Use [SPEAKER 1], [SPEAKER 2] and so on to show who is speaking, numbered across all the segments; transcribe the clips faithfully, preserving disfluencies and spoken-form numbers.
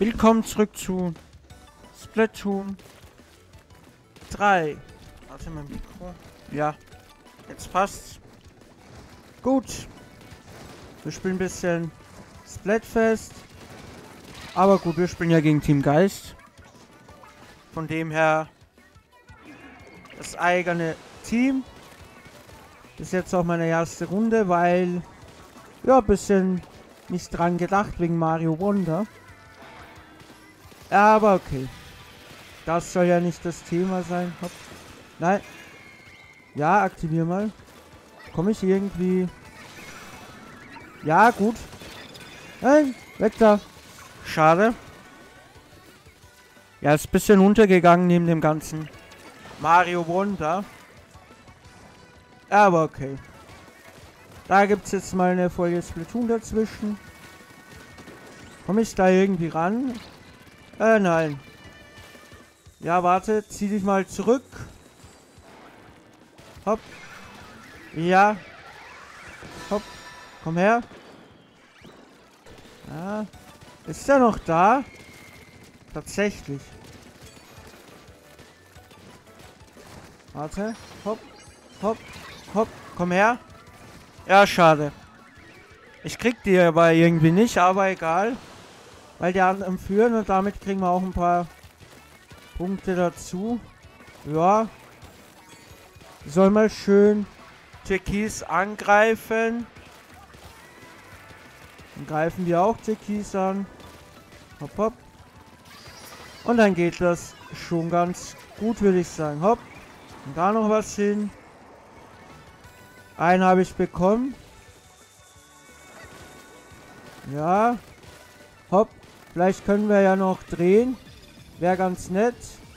[SPEAKER 1] Willkommen zurück zu Splatoon drei. Warte, mein Mikro. Ja, jetzt passt's. Gut. Wir spielen ein bisschen Splatfest. Aber gut, wir spielen ja gegen Team Geist. Von dem her das eigene Team. Das ist jetzt auch meine erste Runde, weil ja, ein bisschen nicht dran gedacht wegen Mario Wonder. Aber okay. Das soll ja nicht das Thema sein. Hopp. Nein. Ja, aktivier mal. Komme ich irgendwie... Ja, gut. Nein, weg da. Schade. Ja, ist ein bisschen untergegangen neben dem ganzen Mario Wonder. Aber okay. Da gibt es jetzt mal eine Folge Splatoon dazwischen. Komme ich da irgendwie ran? Äh, nein. Ja, warte. Zieh dich mal zurück. Hopp. Ja. Hopp. Komm her. Ja. Ist er noch da? Tatsächlich. Warte. Hopp. Hopp. Hopp. Komm her. Ja, schade. Ich krieg die aber irgendwie nicht, aber egal. Weil die anderen führen und damit kriegen wir auch ein paar Punkte dazu. Ja. Soll mal schön Türkis angreifen. Dann greifen wir auch Türkis an. Hopp, hopp. Und dann geht das schon ganz gut, würde ich sagen. Hopp. Und da noch was hin. Einen habe ich bekommen. Ja. Hopp. Vielleicht können wir ja noch drehen. Wäre ganz nett.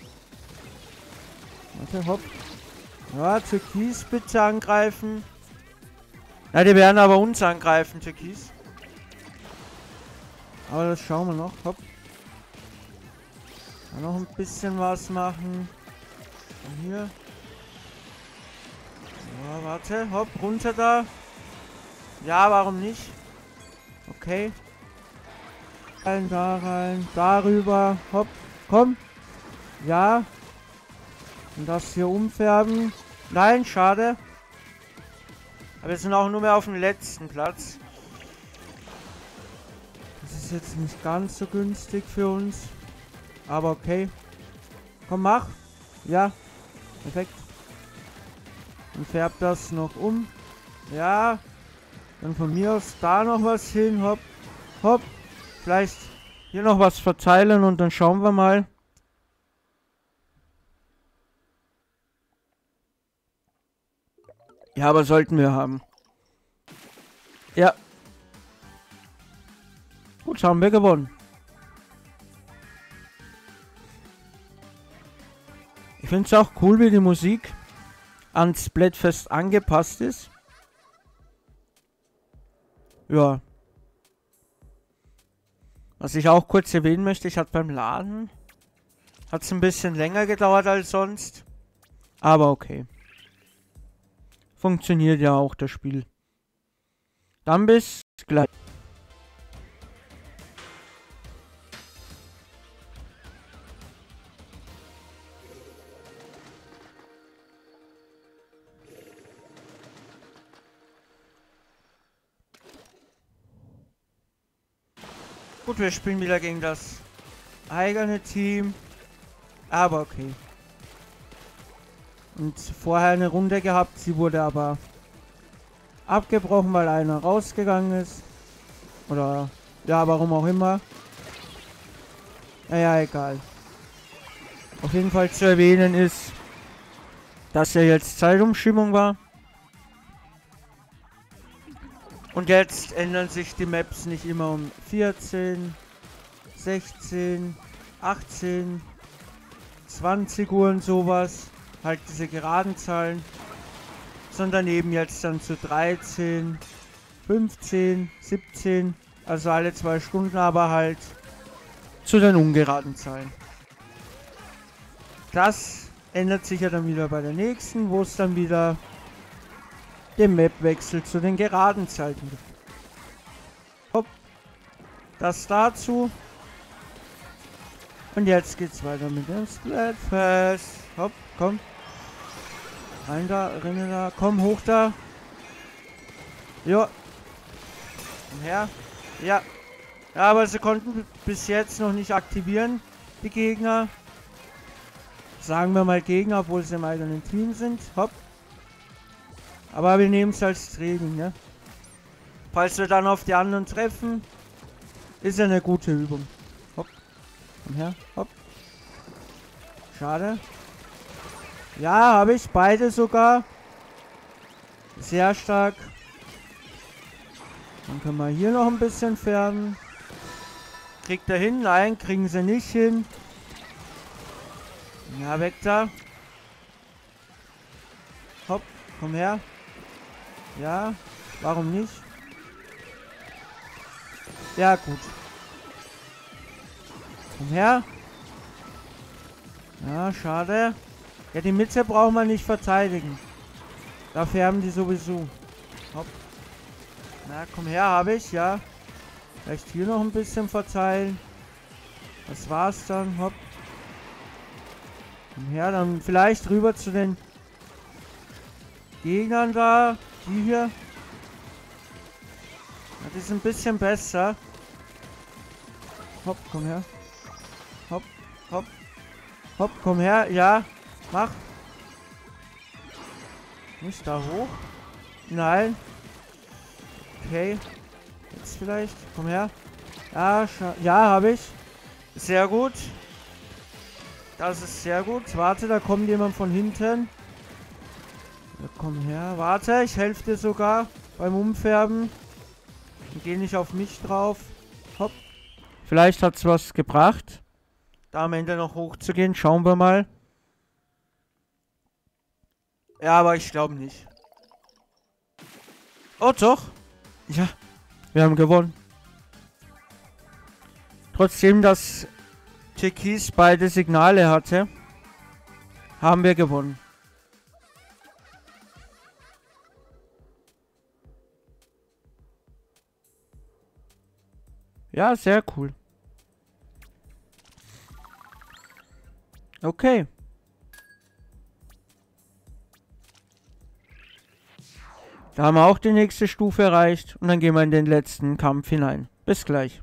[SPEAKER 1] Warte, hopp. Ja, Türkis bitte angreifen. Ja, die werden aber uns angreifen, Türkis. Aber das schauen wir noch. Hopp. Dann noch ein bisschen was machen. Und hier. Ja, warte. Hopp, runter da. Ja, warum nicht? Okay. Rein, da rein. Darüber. Hopp. Komm. Ja. Und das hier umfärben. Nein, schade. Aber wir sind auch nur mehr auf dem letzten Platz. Das ist jetzt nicht ganz so günstig für uns. Aber okay. Komm, mach. Ja. Perfekt. Und färbt das noch um. Ja. Dann von mir aus da noch was hin. Hopp. Hopp. Vielleicht hier noch was verteilen und dann schauen wir mal. Ja, aber sollten wir haben. Ja. Gut, haben wir gewonnen. Ich finde es auch cool, wie die Musik ans Splatfest angepasst ist. Ja. Was ich auch kurz erwähnen möchte, ich hatte beim Laden, hat es ein bisschen länger gedauert als sonst. Aber okay. Funktioniert ja auch das Spiel. Dann bis gleich. Gut, wir spielen wieder gegen das eigene Team. Aber okay. Und vorher eine Runde gehabt, sie wurde aber abgebrochen, weil einer rausgegangen ist. Oder, ja, warum auch immer. Naja, egal. Auf jeden Fall zu erwähnen ist, dass ja jetzt Zeitumschiebung war. Und jetzt ändern sich die Maps nicht immer um vierzehn, sechzehn, achtzehn, zwanzig Uhr und sowas. Halt diese geraden Zahlen. Sondern eben jetzt dann zu dreizehn, fünfzehn, siebzehn. Also alle zwei Stunden, aber halt zu den ungeraden Zahlen. Das ändert sich ja dann wieder bei der nächsten, wo es dann wieder den Mapwechsel zu den geraden Zeiten gibt. Hopp. Das dazu. Und jetzt geht's weiter mit dem Splatfest. Hopp, komm. Rein da, rein da. Komm, hoch da. Jo. Komm her. Ja. Ja, aber sie konnten bis jetzt noch nicht aktivieren, die Gegner. Sagen wir mal Gegner, obwohl sie im eigenen Team sind. Hopp. Aber wir nehmen es als Training, ne? Falls wir dann auf die anderen treffen, ist ja eine gute Übung. Hopp. Komm her. Hopp. Schade. Ja, habe ich. Beide sogar. Sehr stark. Dann können wir hier noch ein bisschen färben. Kriegt er hin? Nein, kriegen sie nicht hin. Ja, weg da. Hopp, komm her. Ja, warum nicht? Ja, gut. Komm her. Ja, schade. Ja, die Mitte braucht man nicht verteidigen. Da färben die sowieso. Hopp. Na, komm her, habe ich, ja. Vielleicht hier noch ein bisschen verteilen. Das war's dann, hopp. Komm her, dann vielleicht rüber zu den Gegnern da. Die hier. Ja, die sind ein bisschen besser. Hopp, komm her. Hopp, hopp. Hopp, komm her, ja. Mach. Nicht da hoch. Nein. Okay. Jetzt vielleicht. Komm her. Ja, ja, habe ich. Sehr gut. Das ist sehr gut. Warte, da kommt jemand von hinten. Ja, komm her. Warte, ich helfe dir sogar beim Umfärben. Und geh nicht auf mich drauf. Hopp. Vielleicht hat es was gebracht. Da am Ende noch hochzugehen. Schauen wir mal. Ja, aber ich glaube nicht. Oh, doch. Ja. Wir haben gewonnen. Trotzdem, dass Türkis beide Signale hatte, haben wir gewonnen. Ja, sehr cool. Okay. Da haben wir auch die nächste Stufe erreicht und dann gehen wir in den letzten Kampf hinein. Bis gleich.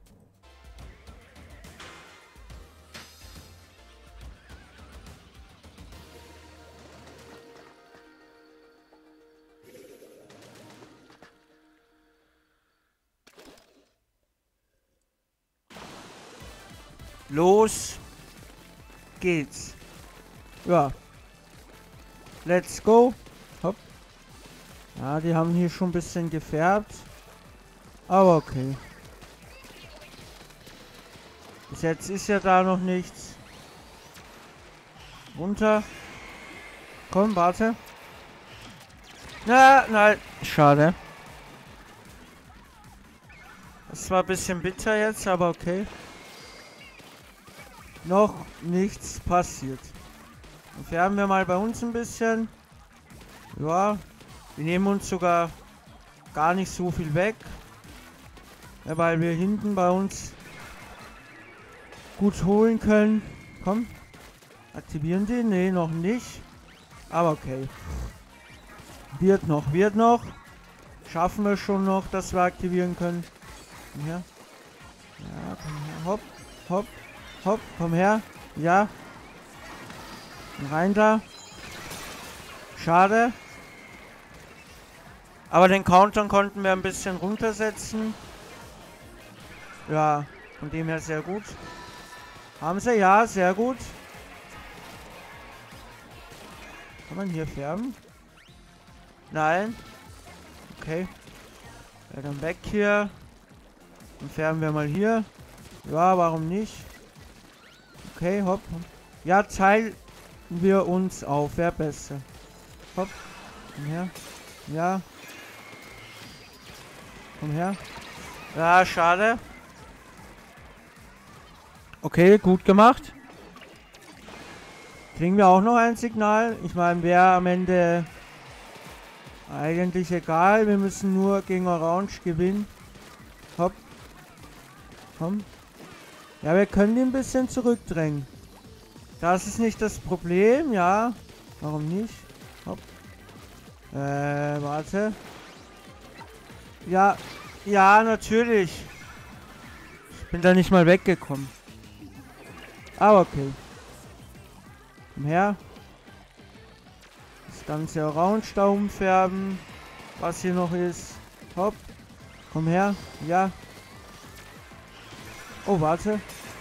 [SPEAKER 1] Los geht's. Ja. Let's go. Hopp. Ja, die haben hier schon ein bisschen gefärbt. Aber okay. Bis jetzt ist ja da noch nichts. Runter. Komm, warte. Na, nein. Schade. Das war ein bisschen bitter jetzt, aber okay. Noch nichts passiert. Dann färben wir mal bei uns ein bisschen. Ja. Wir nehmen uns sogar gar nicht so viel weg. Ja, weil wir hinten bei uns gut holen können. Komm. Aktivieren die? Nee, noch nicht. Aber okay. Wird noch, wird noch. Schaffen wir schon noch, dass wir aktivieren können. Komm her. Ja, komm her. Hopp, hopp, hopp. Komm her. Ja. Rein da. Schade. Aber den Countdown konnten wir ein bisschen runtersetzen. Ja, von dem her sehr gut. Haben sie? Ja, sehr gut. Kann man hier färben? Nein. Okay. Ja, dann weg hier. Dann färben wir mal hier. Ja, warum nicht? Okay, hopp. Ja, teilen wir uns auf. Wäre besser. Hopp. Komm her. Ja. Komm her. Ja, schade. Okay, gut gemacht. Kriegen wir auch noch ein Signal? Ich meine, wäre am Ende eigentlich egal. Wir müssen nur gegen Orange gewinnen. Hopp. Komm. Ja, wir können die ein bisschen zurückdrängen. Das ist nicht das Problem, ja. Warum nicht? Hopp. Äh, warte. Ja, ja, natürlich. Ich bin da nicht mal weggekommen. Aber okay. Komm her. Das ganze Orange da umfärben. Was hier noch ist. Hopp. Komm her. Ja. Oh, warte.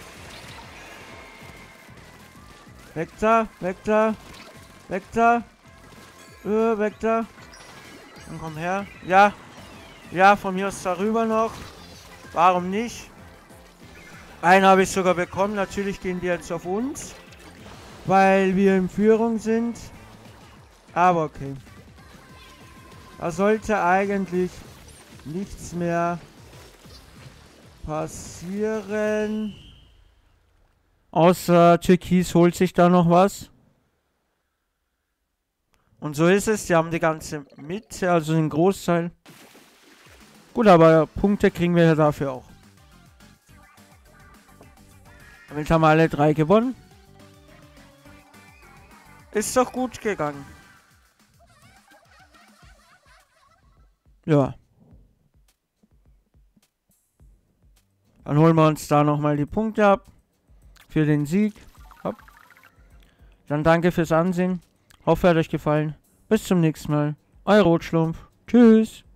[SPEAKER 1] Weg da. Weg da. Weg da. Äh, weg da. Dann komm her. Ja. Ja, von mir aus darüber noch. Warum nicht? Einen habe ich sogar bekommen. Natürlich gehen die jetzt auf uns. Weil wir in Führung sind. Aber okay. Da sollte eigentlich nichts mehr passieren. Außer Türkis holt sich da noch was. Und so ist es. Die haben die ganze Mitte, also den Großteil. Gut, aber Punkte kriegen wir ja dafür auch. Damit haben wir alle drei gewonnen. Ist doch gut gegangen. Ja. Dann holen wir uns da nochmal die Punkte ab. Für den Sieg. Hopp. Dann danke fürs Ansehen. Hoffe, hat euch gefallen. Bis zum nächsten Mal. Euer Rotschlumpf. Tschüss.